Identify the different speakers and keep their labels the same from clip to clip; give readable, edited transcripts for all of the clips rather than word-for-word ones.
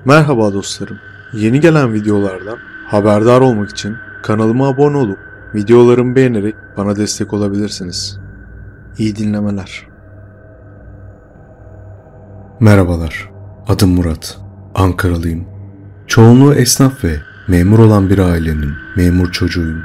Speaker 1: Merhaba dostlarım. Yeni gelen videolardan haberdar olmak için kanalıma abone olup videolarımı beğenerek bana destek olabilirsiniz. İyi dinlemeler.
Speaker 2: Merhabalar. Adım Murat. Ankaralıyım. Çoğunluğu esnaf ve memur olan bir ailenin memur çocuğuyum.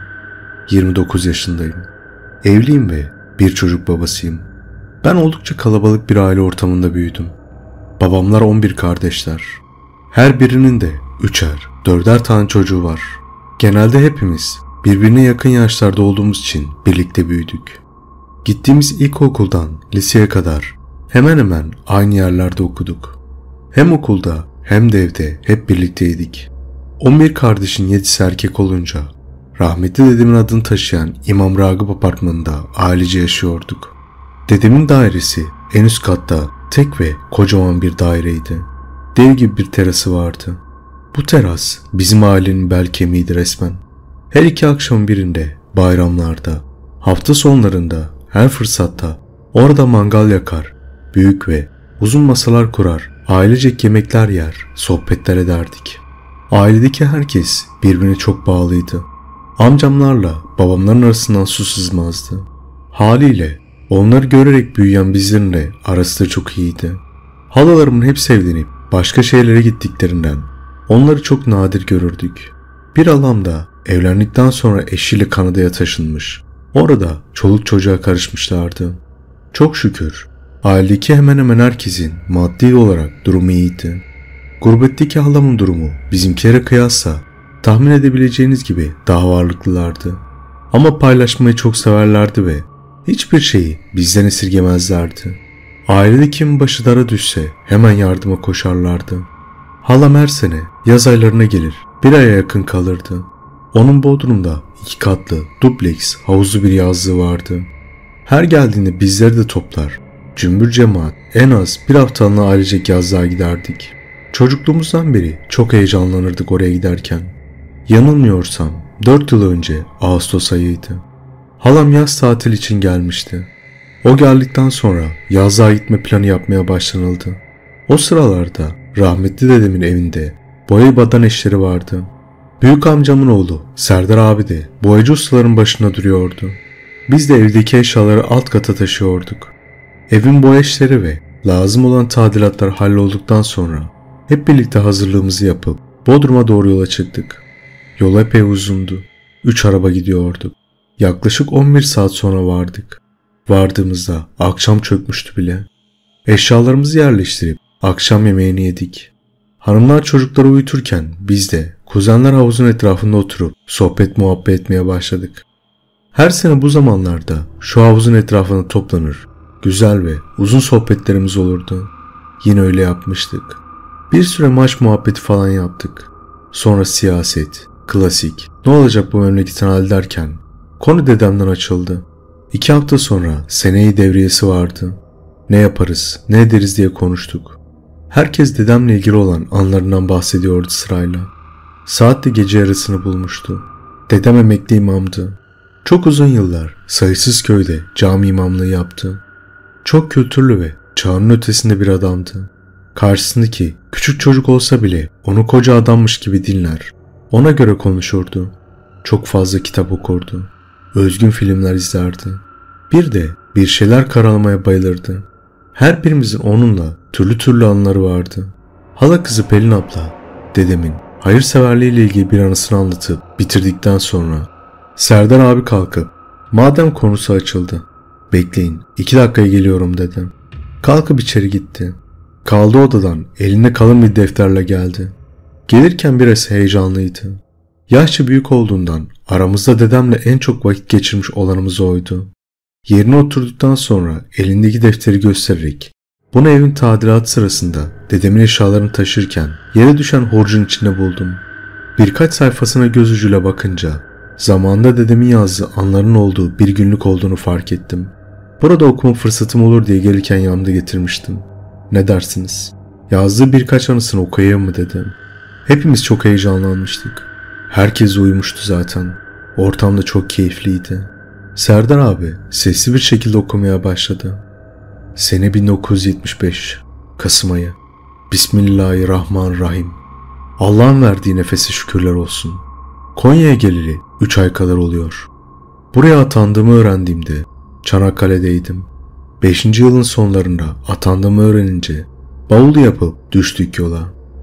Speaker 2: 29 yaşındayım. Evliyim ve bir çocuk babasıyım. Ben oldukça kalabalık bir aile ortamında büyüdüm. Babamlar 11 kardeşler. Her birinin de 3'er, 4'er tane çocuğu var. Genelde hepimiz birbirine yakın yaşlarda olduğumuz için birlikte büyüdük. Gittiğimiz ilkokuldan liseye kadar hemen hemen aynı yerlerde okuduk. Hem okulda hem de evde hep birlikteydik. 11 kardeşin 7'si erkek olunca rahmetli dedemin adını taşıyan İmam Ragıp Apartmanı'nda ailece yaşıyorduk. Dedemin dairesi en üst katta tek ve kocaman bir daireydi. Dev gibi bir terası vardı. Bu teras bizim ailenin bel kemiğiydi resmen. Her iki akşamın birinde, bayramlarda, hafta sonlarında, her fırsatta orada mangal yakar, büyük ve uzun masalar kurar, ailecek yemekler yer, sohbetler ederdik. Ailedeki herkes birbirine çok bağlıydı. Amcamlarla babamların arasından su sızmazdı. Haliyle onları görerek büyüyen bizlerin de arası da çok iyiydi. Halalarımın hep evlenip başka şehirlere gittiklerinden onları çok nadir görürdük. Bir halam da evlendikten sonra eşiyle Kanada'ya taşınmış. Orada çoluk çocuğa karışmışlardı. Çok şükür ailedeki hemen hemen herkesin maddi olarak durumu iyiydi. Gurbetteki halamın durumu bizimkilere kıyasla tahmin edebileceğiniz gibi daha varlıklılardı. Ama paylaşmayı çok severlerdi ve hiçbir şeyi bizden esirgemezlerdi. Ailede kimin başı dara düşse hemen yardıma koşarlardı. Halam her sene yaz aylarına gelir, bir aya yakın kalırdı. Onun bodrumda 2 katlı, dubleks, havuzlu bir yazlığı vardı. Her geldiğinde bizleri de toplar, cümbür cemaat en az bir haftalığına ailecek yazlığa giderdik. Çocukluğumuzdan beri çok heyecanlanırdık oraya giderken. Yanılmıyorsam 4 yıl önce Ağustos ayıydı. Halam yaz tatil için gelmişti. O geldikten sonra yazlığa gitme planı yapmaya başlanıldı. O sıralarda rahmetli dedemin evinde boya badan eşleri vardı. Büyük amcamın oğlu Serdar abi de boyacı ustaların başında duruyordu. Biz de evdeki eşyaları alt kata taşıyorduk. Evin boya işleri ve lazım olan tadilatlar hallolduktan sonra hep birlikte hazırlığımızı yapıp Bodrum'a doğru yola çıktık. Yol epey uzundu. 3 araba gidiyorduk. Yaklaşık 11 saat sonra vardık. Vardığımızda akşam çökmüştü bile. Eşyalarımızı yerleştirip akşam yemeğini yedik. Hanımlar çocukları uyuturken biz de kuzenler havuzun etrafında oturup sohbet muhabbet etmeye başladık. Her sene bu zamanlarda şu havuzun etrafına toplanır, güzel ve uzun sohbetlerimiz olurdu. Yine öyle yapmıştık. Bir süre maç muhabbeti falan yaptık. Sonra siyaset, klasik, ne olacak bu memleketin hali derken konu dedemden açıldı. 2 hafta sonra seneyi devriyesi vardı. Ne yaparız, ne ederiz diye konuştuk. Herkes dedemle ilgili olan anlarından bahsediyordu sırayla. Saat de gece yarısını bulmuştu. Dedem emekli imamdı. Çok uzun yıllar sayısız köyde cami imamlığı yaptı. Çok kültürlü ve çağının ötesinde bir adamdı. Karşısındaki küçük çocuk olsa bile onu koca adammış gibi dinler. Ona göre konuşurdu. Çok fazla kitap okurdu. Özgün filmler izlerdi. Bir de bir şeyler karalamaya bayılırdı. Her birimizin onunla türlü türlü anıları vardı. Hala kızı Pelin abla, dedemin hayırseverliğiyle ilgili bir anısını anlatıp bitirdikten sonra Serdar abi kalkıp madem konusu açıldı, bekleyin 2 dakikaya geliyorum dedi. Kalkıp içeri gitti. Kaldığı odadan eline kalın bir defterle geldi. Gelirken biraz heyecanlıydı. Yaşça büyük olduğundan aramızda dedemle en çok vakit geçirmiş olanımız oydu. Yerine oturduktan sonra elindeki defteri göstererek bunu evin tadilatı sırasında dedemin eşyalarını taşırken yere düşen horcun içinde buldum. Birkaç sayfasına göz ucuyla bakınca zamanında dedemin yazdığı anların olduğu bir günlük olduğunu fark ettim. Burada okuma fırsatım olur diye gelirken yanımda getirmiştim. Ne dersiniz? Yazdığı birkaç anısını okuyayım mı dedim. Hepimiz çok heyecanlanmıştık. Herkes uyumuştu zaten. Ortam da çok keyifliydi. Serdar abi sesli bir şekilde okumaya başladı. Sene 1975, Kasım ayı. Bismillahirrahmanirrahim. Allah'ın verdiği nefese şükürler olsun. Konya'ya geleli 3 ay kadar oluyor. Buraya atandığımı öğrendiğimde Çanakkale'deydim. 5. yılın sonlarında atandığımı öğrenince bavul yapıp düştük yola.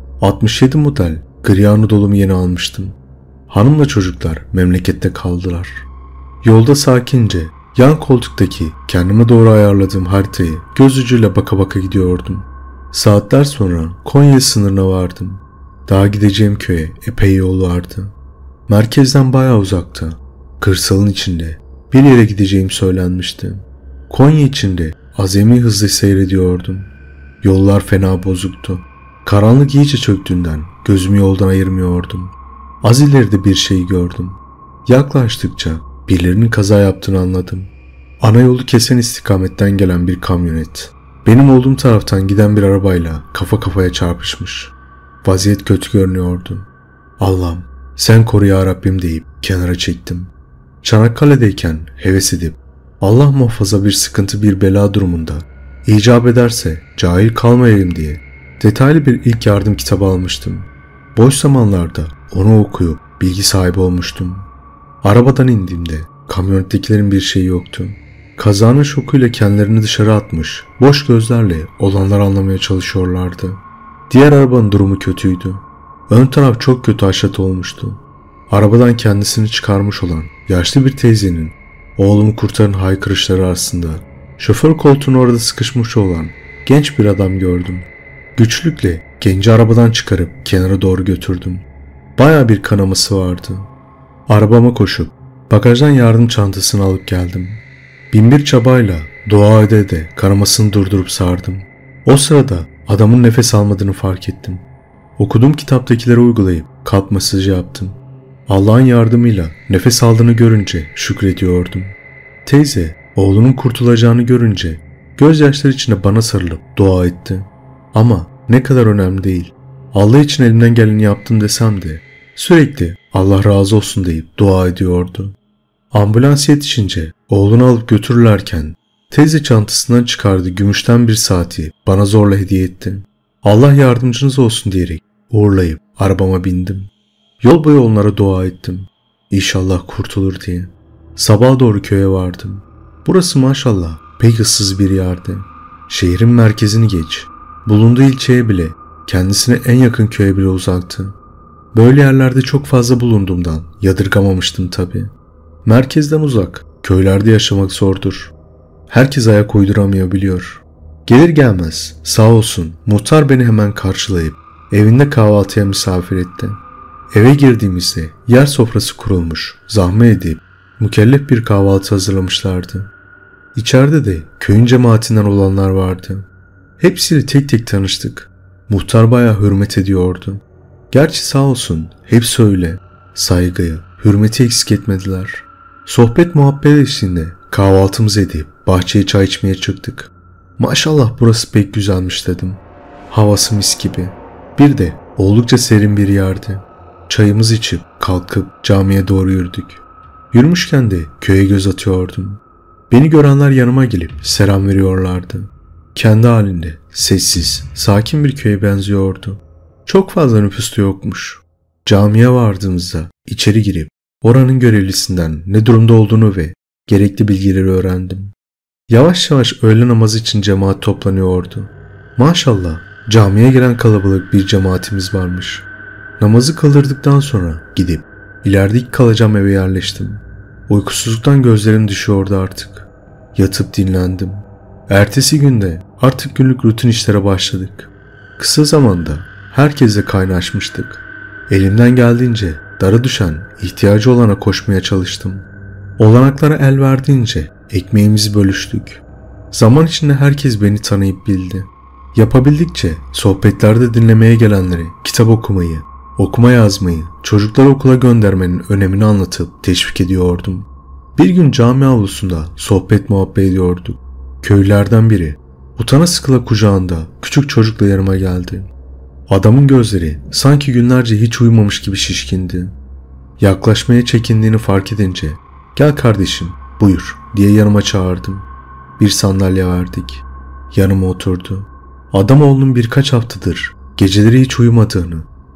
Speaker 2: 67 model gri Anadolu'mu yeni almıştım. Hanımla çocuklar memlekette kaldılar. Yolda sakince yan koltuktaki kendime doğru ayarladığım haritayı göz ucuyla baka baka gidiyordum. Saatler sonra Konya sınırına vardım. Daha gideceğim köye epey yol vardı. Merkezden bayağı uzakta, kırsalın içinde bir yere gideceğim söylenmişti. Konya içinde azami hızla seyrediyordum. Yollar fena bozuktu. Karanlık iyice çöktüğünden gözümü yoldan ayırmıyordum. Az ileride bir şey gördüm. Yaklaştıkça birilerinin kaza yaptığını anladım. Ana yolu kesen istikametten gelen bir kamyonet, benim olduğum taraftan giden bir arabayla kafa kafaya çarpışmış. Vaziyet kötü görünüyordu. Allah'ım sen koru ya Rabbim deyip kenara çektim. Çanakkale'deyken heves edip Allah muhafaza bir sıkıntı bir bela durumunda icap ederse cahil kalmayayım diye detaylı bir ilk yardım kitabı almıştım. Boş zamanlarda onu okuyup bilgi sahibi olmuştum. Arabadan indiğimde kamyonettekilerin bir şeyi yoktu. Kazanın şokuyla kendilerini dışarı atmış, boş gözlerle olanları anlamaya çalışıyorlardı. Diğer arabanın durumu kötüydü. Ön taraf çok kötü haşat olmuştu. Arabadan kendisini çıkarmış olan yaşlı bir teyzenin oğlumu kurtarın haykırışları arasında şoför koltuğunun orada sıkışmış olan genç bir adam gördüm. Güçlükle genci arabadan çıkarıp kenara doğru götürdüm. Baya bir kanaması vardı. Arabama koşup bagajdan yardım çantasını alıp geldim. Binbir çabayla dua ede kanamasını durdurup sardım. O sırada adamın nefes almadığını fark ettim. Okuduğum kitaptakileri uygulayıp kalp masajı yaptım. Allah'ın yardımıyla nefes aldığını görünce şükrediyordum. Teyze oğlunun kurtulacağını görünce gözyaşları içinde bana sarılıp dua etti. Ama ne kadar önemli değil. Allah için elimden geleni yaptım desem de sürekli Allah razı olsun deyip dua ediyordu. Ambulans yetişince oğlunu alıp götürürlerken teyze çantasından çıkardığı gümüşten bir saati bana zorla hediye etti. Allah yardımcınız olsun diyerek uğurlayıp arabama bindim. Yol boyu onlara dua ettim. İnşallah kurtulur diye. Sabaha doğru köye vardım. Burası maşallah pek ıssız bir yerdi. Şehrin merkezini geç. Bulunduğu ilçeye bile, kendisine en yakın köye bile uzaktı. Böyle yerlerde çok fazla bulunduğumdan yadırgamamıştım tabii. Merkezden uzak, köylerde yaşamak zordur. Herkes ayak uyduramayabiliyor. Gelir gelmez sağ olsun muhtar beni hemen karşılayıp evinde kahvaltıya misafir etti. Eve girdiğimizde yer sofrası kurulmuş, zahmet edip mükellef bir kahvaltı hazırlamışlardı. İçeride de köyün cemaatinden olanlar vardı. Hepsiyle tek tek tanıştık. Muhtar bayağı hürmet ediyordu. Gerçi sağ olsun hepsi öyle. Saygıyı, hürmeti eksik etmediler. Sohbet muhabbet eşliğinde kahvaltımızı edip bahçeye çay içmeye çıktık. Maşallah burası pek güzelmiş dedim. Havası mis gibi. Bir de oldukça serin bir yerdi. Çayımızı içip kalkıp camiye doğru yürüdük. Yürümüşken de köye göz atıyordum. Beni görenler yanıma gelip selam veriyorlardı. Kendi halinde sessiz, sakin bir köye benziyordu. Çok fazla nüfus da yokmuş. Camiye vardığımızda içeri girip oranın görevlisinden ne durumda olduğunu ve gerekli bilgileri öğrendim. Yavaş yavaş öğle namazı için cemaat toplanıyordu. Maşallah camiye gelen kalabalık bir cemaatimiz varmış. Namazı kıldırdıktan sonra gidip ilerideki kalacağım eve yerleştim. Uykusuzluktan gözlerim düşüyordu artık. Yatıp dinlendim. Ertesi günde artık günlük rutin işlere başladık. Kısa zamanda herkesle kaynaşmıştık. Elimden geldiğince dara düşen, ihtiyacı olana koşmaya çalıştım. Olanaklara el verdiğince ekmeğimizi bölüştük. Zaman içinde herkes beni tanıyıp bildi. Yapabildikçe sohbetlerde dinlemeye gelenleri kitap okumayı, okuma yazmayı, çocukları okula göndermenin önemini anlatıp teşvik ediyordum. Bir gün cami avlusunda sohbet muhabbet ediyorduk. Köylülerden biri utana sıkıla kucağında küçük çocukla yanıma geldi. Adamın gözleri sanki günlerce hiç uyumamış gibi şişkindi. Yaklaşmaya çekindiğini fark edince "Gel kardeşim, buyur" diye yanıma çağırdım. Bir sandalye verdik. Yanıma oturdu. Adam oğlunun birkaç haftadır geceleri hiç uyumadığını,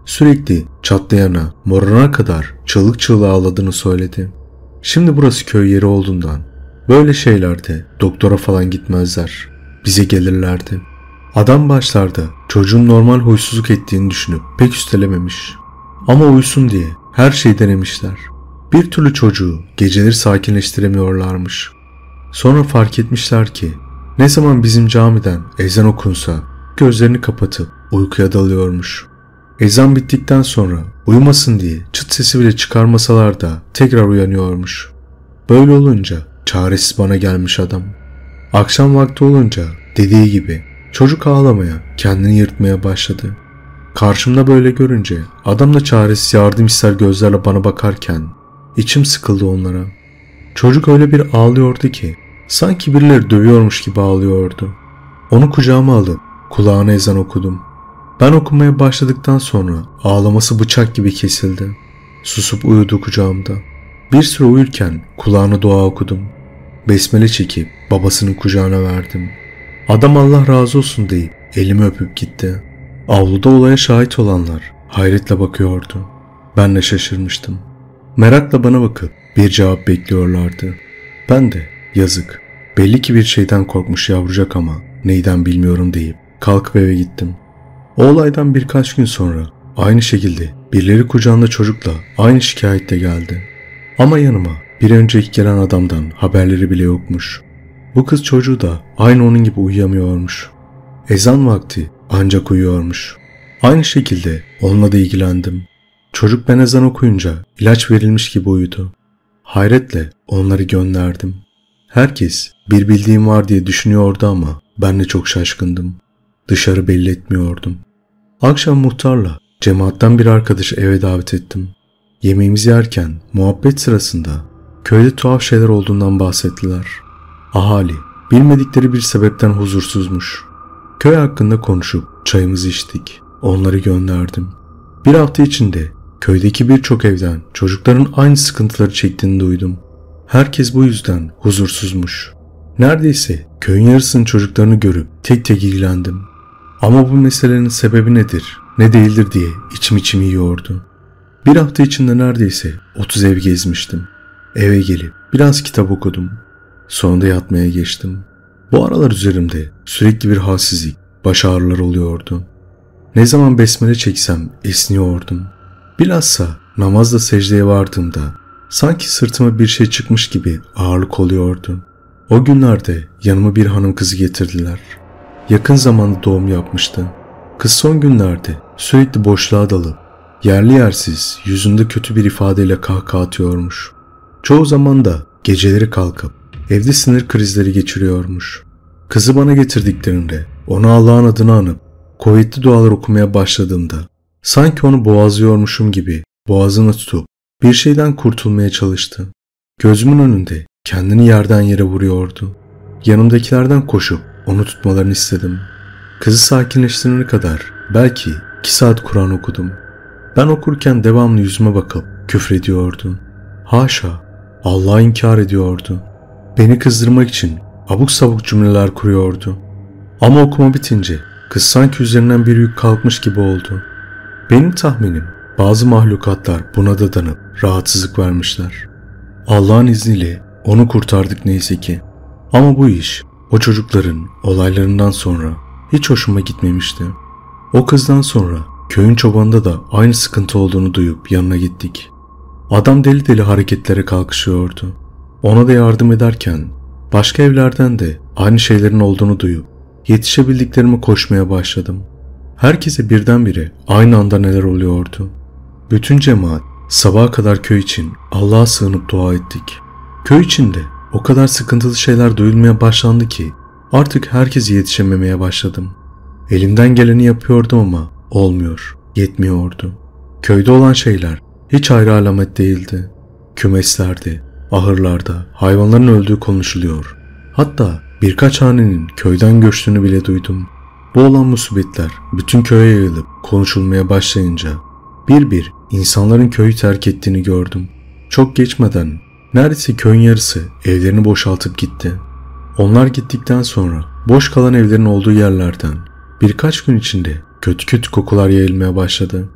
Speaker 2: Sürekli çatlayana, morarana kadar çığlık çığlığa ağladığını söyledi. Şimdi burası köy yeri olduğundan böyle şeylerde doktora falan gitmezler. Bize gelirlerdi. Adam başlarda çocuğun normal huysuzluk ettiğini düşünüp pek üstelememiş. Ama uyusun diye her şeyi denemişler. Bir türlü çocuğu geceleri sakinleştiremiyorlarmış. Sonra fark etmişler ki ne zaman bizim camiden ezan okunsa gözlerini kapatıp uykuya dalıyormuş. Ezan bittikten sonra uyumasın diye çıt sesi bile çıkarmasalar da tekrar uyanıyormuş. Böyle olunca çaresiz bana gelmiş adam. Akşam vakti olunca dediği gibi çocuk ağlamaya, kendini yırtmaya başladı. Karşımda böyle görünce adam da çaresiz yardım ister gözlerle bana bakarken içim sıkıldı onlara. Çocuk öyle bir ağlıyordu ki sanki birileri dövüyormuş gibi ağlıyordu. Onu kucağıma alıp kulağına ezan okudum. Ben okumaya başladıktan sonra ağlaması bıçak gibi kesildi. Susup uyudu kucağımda. Bir süre uyurken kulağına dua okudum. Besmele çekip babasının kucağına verdim. Adam Allah razı olsun deyip elimi öpüp gitti. Avluda olaya şahit olanlar hayretle bakıyordu. Ben de şaşırmıştım. Merakla bana bakıp bir cevap bekliyorlardı. Ben de yazık, belli ki bir şeyden korkmuş yavrucak ama neyden bilmiyorum deyip kalkıp eve gittim. O olaydan birkaç gün sonra aynı şekilde birileri kucağında çocukla aynı şikayette geldi. Ama yanıma bir önceki gelen adamdan haberleri bile yokmuş. Bu kız çocuğu da aynı onun gibi uyuyamıyormuş. Ezan vakti ancak uyuyormuş. Aynı şekilde onunla da ilgilendim. Çocuk ben ezan okuyunca ilaç verilmiş gibi uyudu. Hayretle onları gönderdim. Herkes bir bildiğim var diye düşünüyordu ama ben de çok şaşkındım. Dışarı belli etmiyordum. Akşam muhtarla cemaatten bir arkadaşı eve davet ettim. Yemeğimizi yerken muhabbet sırasında köyde tuhaf şeyler olduğundan bahsettiler. Ahali bilmedikleri bir sebepten huzursuzmuş. Köy hakkında konuşup çayımızı içtik. Onları gönderdim. Bir hafta içinde köydeki birçok evden çocukların aynı sıkıntıları çektiğini duydum. Herkes bu yüzden huzursuzmuş. Neredeyse köyün yarısının çocuklarını görüp tek tek ilgilendim. Ama bu meselenin sebebi nedir, ne değildir diye içim yiyordu. Bir hafta içinde neredeyse 30 ev gezmiştim. Eve gelip biraz kitap okudum. Sonra da yatmaya geçtim. Bu aralar üzerimde sürekli bir halsizlik, baş ağrıları oluyordu. Ne zaman besmele çeksem esniyordum. Bilhassa namazda secdeye vardığımda sanki sırtıma bir şey çıkmış gibi ağırlık oluyordu. O günlerde yanıma bir hanım kızı getirdiler. Yakın zamanda doğum yapmıştı. Kız son günlerde sürekli boşluğa dalıp yerli yersiz yüzünde kötü bir ifadeyle kahkaha atıyormuş. Çoğu zaman da geceleri kalkıp evde sinir krizleri geçiriyormuş. Kızı bana getirdiklerinde onu Allah'ın adını anıp kuvvetli dualar okumaya başladığımda sanki onu boğazlıyormuşum gibi boğazını tutup bir şeyden kurtulmaya çalıştı. Gözümün önünde kendini yerden yere vuruyordu. Yanımdakilerden koşup onu tutmalarını istedim. Kızı sakinleştirene kadar belki 2 saat Kur'an okudum. Ben okurken devamlı yüzüme bakıp küfrediyordu. Haşa, Allah'ı inkar ediyordu. Beni kızdırmak için abuk sabuk cümleler kuruyordu. Ama okuma bitince kız sanki üzerinden bir yük kalkmış gibi oldu. Benim tahminim bazı mahlukatlar buna dadanıp rahatsızlık vermişler. Allah'ın izniyle onu kurtardık neyse ki. Ama bu iş o çocukların olaylarından sonra hiç hoşuma gitmemişti. O kızdan sonra köyün çobanında da aynı sıkıntı olduğunu duyup yanına gittik. Adam deli deli hareketlere kalkışıyordu. Ona da yardım ederken başka evlerden de aynı şeylerin olduğunu duyup yetişebildiklerime koşmaya başladım. Herkese birdenbire aynı anda neler oluyordu. Bütün cemaat sabaha kadar köy için Allah'a sığınıp dua ettik. Köy içinde o kadar sıkıntılı şeyler duyulmaya başlandı ki artık herkese yetişememeye başladım. Elimden geleni yapıyordum ama olmuyor, yetmiyordu. Köyde olan şeyler hiç ayrı alamet değildi. Kümeslerde, ahırlarda hayvanların öldüğü konuşuluyor. Hatta birkaç hanenin köyden göçtüğünü bile duydum. Bu olan musibetler bütün köye yayılıp konuşulmaya başlayınca bir bir insanların köyü terk ettiğini gördüm. Çok geçmeden neredeyse köyün yarısı evlerini boşaltıp gitti. Onlar gittikten sonra boş kalan evlerin olduğu yerlerden birkaç gün içinde kötü kötü kokular yayılmaya başladı.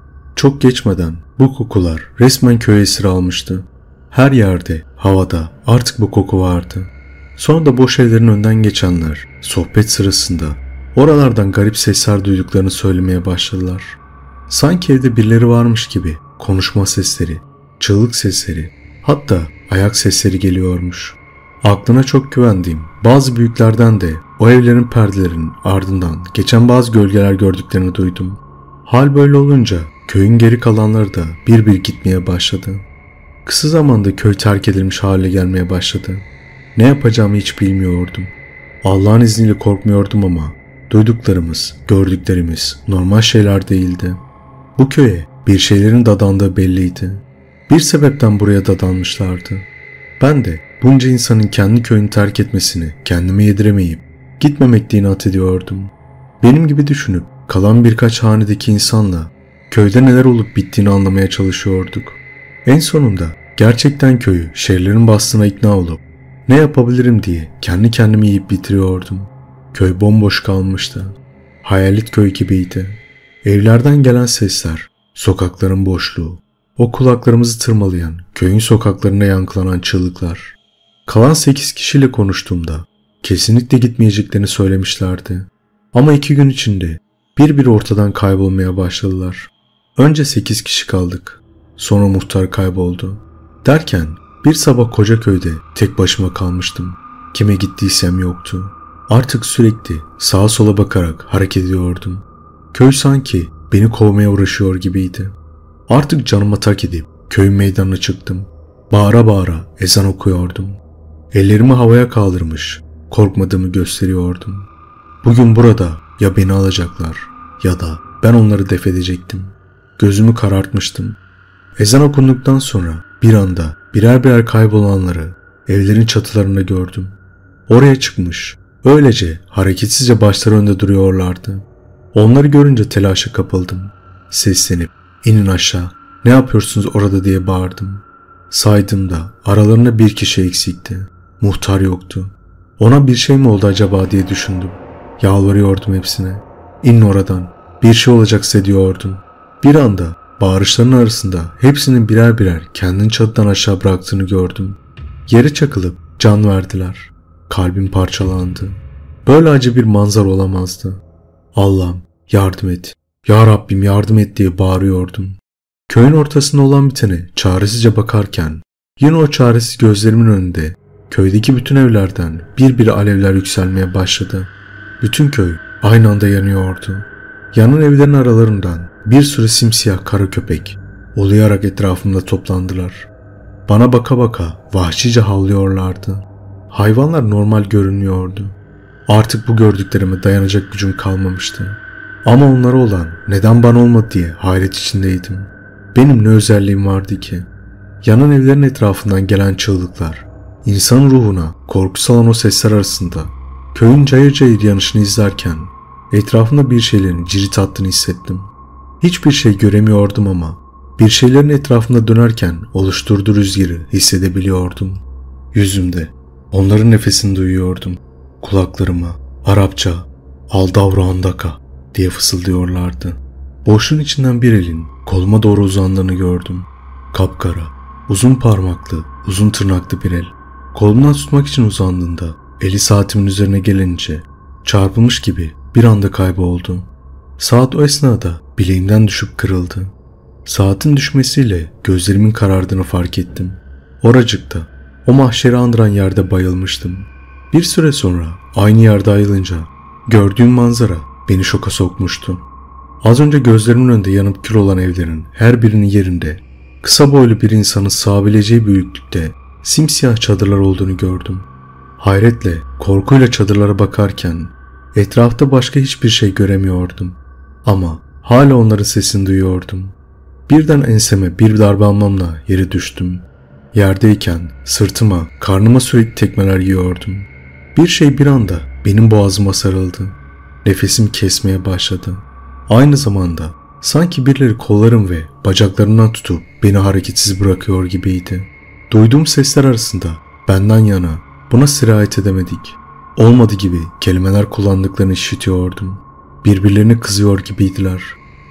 Speaker 2: çok geçmeden bu kokular resmen köy esiri almıştı. Her yerde, havada artık bu koku vardı. Sonra da boş evlerin önden geçenler sohbet sırasında oralardan garip sesler duyduklarını söylemeye başladılar. Sanki evde birileri varmış gibi konuşma sesleri, çığlık sesleri, hatta ayak sesleri geliyormuş. Aklına çok güvendiğim bazı büyüklerden de o evlerin perdelerinin ardından geçen bazı gölgeler gördüklerini duydum. Hal böyle olunca köyün geri kalanları da bir bir gitmeye başladı. Kısa zamanda köy terk edilmiş hale gelmeye başladı. Ne yapacağımı hiç bilmiyordum. Allah'ın izniyle korkmuyordum ama duyduklarımız, gördüklerimiz normal şeyler değildi. Bu köye bir şeylerin dadandığı belliydi. Bir sebepten buraya dadanmışlardı. Ben de bunca insanın kendi köyünü terk etmesini kendime yediremeyip gitmemek diye inat ediyordum. Benim gibi düşünüp kalan birkaç hanedeki insanla köyde neler olup bittiğini anlamaya çalışıyorduk. En sonunda gerçekten köyü şehirlerin bastığına ikna olup ne yapabilirim diye kendi kendimi yiyip bitiriyordum. Köy bomboş kalmıştı. Hayalet köy gibiydi. Evlerden gelen sesler, sokakların boşluğu, o kulaklarımızı tırmalayan köyün sokaklarına yankılanan çığlıklar. Kalan 8 kişiyle konuştuğumda kesinlikle gitmeyeceklerini söylemişlerdi. Ama 2 gün içinde bir ortadan kaybolmaya başladılar. Önce 8 kişi kaldık. Sonra muhtar kayboldu. Derken bir sabah koca köyde tek başıma kalmıştım. Kime gittiysem yoktu. Artık sürekli sağa sola bakarak hareket ediyordum. Köy sanki beni kovmaya uğraşıyor gibiydi. Artık canıma tak edip köyün meydanına çıktım. Bağıra bağıra ezan okuyordum. Ellerimi havaya kaldırmış, korkmadığımı gösteriyordum. Bugün burada ya beni alacaklar ya da ben onları def edecektim. Gözümü karartmıştım. Ezan okunduktan sonra bir anda birer kaybolanları evlerin çatılarında gördüm. Oraya çıkmış, öylece hareketsizce başları önde duruyorlardı. Onları görünce telaşa kapıldım. Seslenip inin aşağı, ne yapıyorsunuz orada diye bağırdım. Saydığımda aralarında bir kişi eksikti. Muhtar yoktu. Ona bir şey mi oldu acaba diye düşündüm. Yalvarıyordum hepsine. İnin oradan, bir şey olacaksa diyordum. Bir anda bağırışların arasında hepsinin birer kendini çatıdan aşağı bıraktığını gördüm. Yere çakılıp can verdiler. Kalbim parçalandı. Böyle acı bir manzara olamazdı. Allah'ım yardım et, ya Rabbim yardım et diye bağırıyordum. Köyün ortasında olan bitene çaresizce bakarken yine o çaresiz gözlerimin önünde köydeki bütün evlerden bir alevler yükselmeye başladı. Bütün köy aynı anda yanıyordu. Yanan evlerin aralarından bir sürü simsiyah kara köpek uluyarak etrafımda toplandılar. Bana baka baka vahşice havlıyorlardı. Hayvanlar normal görünmüyordu. Artık bu gördüklerime dayanacak gücüm kalmamıştı. Ama onlara olan neden bana olmadı diye hayret içindeydim. Benim ne özelliğim vardı ki? Yanan evlerin etrafından gelen çığlıklar, insan ruhuna korku salan o sesler arasında köyün cayır cayır yanışını izlerken etrafımda bir şeylerin cirit attığını hissettim. Hiçbir şey göremiyordum ama bir şeylerin etrafında dönerken oluşturduğu rüzgarı hissedebiliyordum. Yüzümde onların nefesini duyuyordum. Kulaklarıma Arapça "Aldavru Andaka" diye fısıldıyorlardı. Boşluğun içinden bir elin koluma doğru uzandığını gördüm. Kapkara, uzun parmaklı, uzun tırnaklı bir el. Kolumdan tutmak için uzandığında eli saatimin üzerine gelince çarpılmış gibi bir anda kayboldu. Saat o esnada bileğimden düşüp kırıldı. Saatin düşmesiyle gözlerimin karardığını fark ettim. Oracıkta, o mahşeri andıran yerde bayılmıştım. Bir süre sonra aynı yerde ayılınca gördüğüm manzara beni şoka sokmuştu. Az önce gözlerimin önünde yanıp kül olan evlerin her birinin yerinde kısa boylu bir insanın sığabileceği büyüklükte simsiyah çadırlar olduğunu gördüm. Hayretle, korkuyla çadırlara bakarken etrafta başka hiçbir şey göremiyordum. Ama hala onların sesini duyuyordum. Birden enseme bir darbe almamla yere düştüm. Yerdeyken sırtıma, karnıma sürekli tekmeler yiyordum. Bir şey bir anda benim boğazıma sarıldı. Nefesim kesmeye başladı. Aynı zamanda sanki birileri kollarım ve bacaklarımdan tutup beni hareketsiz bırakıyor gibiydi. Duyduğum sesler arasında benden yana buna sirayet edemedik. Olmadı gibi kelimeler kullandıklarını işitiyordum. Birbirlerine kızıyor gibiydiler.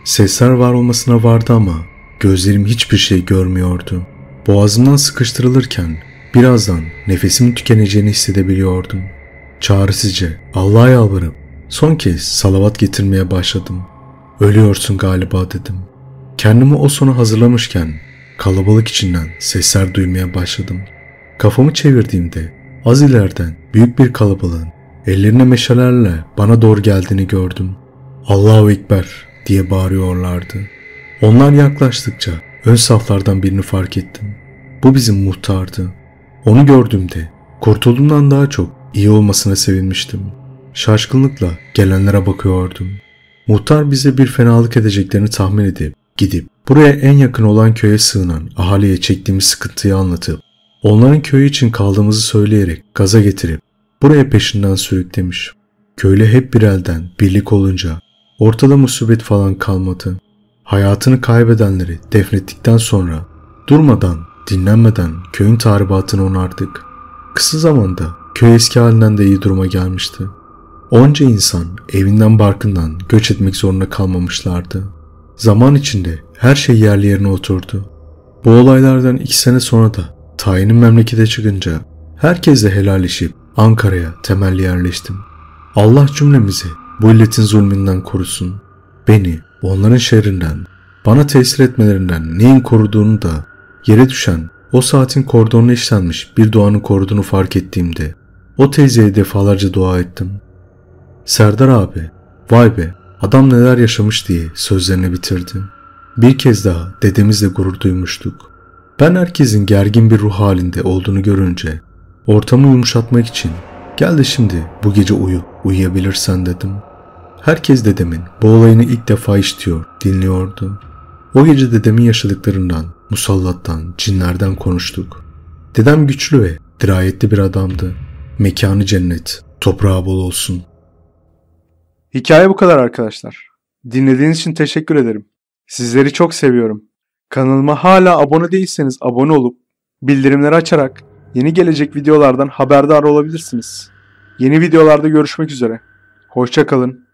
Speaker 2: Sesler var olmasına vardı ama gözlerim hiçbir şey görmüyordu. Boğazımdan sıkıştırılırken birazdan nefesimin tükeneceğini hissedebiliyordum. Çaresizce Allah'a yalvarıp son kez salavat getirmeye başladım. Ölüyorsun galiba dedim. Kendimi o sona hazırlamışken kalabalık içinden sesler duymaya başladım. Kafamı çevirdiğimde az ileriden büyük bir kalabalığın ellerine meşalelerle bana doğru geldiğini gördüm. Allahu Ekber diye bağırıyorlardı. Onlar yaklaştıkça ön saflardan birini fark ettim. Bu bizim muhtardı. Onu gördüğümde kurtulduğumdan daha çok iyi olmasına sevinmiştim. Şaşkınlıkla gelenlere bakıyordum. Muhtar bize bir fenalık edeceklerini tahmin edip gidip buraya en yakın olan köye sığınan ahaliye çektiğimiz sıkıntıyı anlatıp onların köyü için kaldığımızı söyleyerek gaza getirip buraya peşinden sürüklemiş. Köylü hep bir elden birlik olunca ortada musibet falan kalmadı. Hayatını kaybedenleri defnettikten sonra durmadan, dinlenmeden köyün tahribatını onardık. Kısa zamanda köy eski halinden de iyi duruma gelmişti. Onca insan evinden barkından göç etmek zorunda kalmamışlardı. Zaman içinde her şey yerli yerine oturdu. Bu olaylardan 2 sene sonra da tayinim memlekete çıkınca herkesle helalleşip Ankara'ya temelli yerleştim. Allah cümlemizi bu illetin zulmünden korusun. Beni onların şerrinden, bana tesir etmelerinden neyin koruduğunu da yere düşen o saatin kordonuna işlenmiş bir duanın koruduğunu fark ettiğimde o teyzeye defalarca dua ettim. Serdar abi, vay be adam neler yaşamış diye sözlerini bitirdi. Bir kez daha dedemizle gurur duymuştuk. Ben herkesin gergin bir ruh halinde olduğunu görünce ortamı yumuşatmak için gel de şimdi bu gece uyuyabilirsen dedim. Herkes dedemin bu olayını ilk defa işitiyor, dinliyordu. O gece dedemin yaşadıklarından, musallattan, cinlerden konuştuk. Dedem güçlü ve dirayetli bir adamdı. Mekanı cennet, toprağı bol olsun.
Speaker 1: Hikaye bu kadar arkadaşlar. Dinlediğiniz için teşekkür ederim. Sizleri çok seviyorum. Kanalıma hala abone değilseniz abone olup bildirimleri açarak yeni gelecek videolardan haberdar olabilirsiniz. Yeni videolarda görüşmek üzere. Hoşça kalın.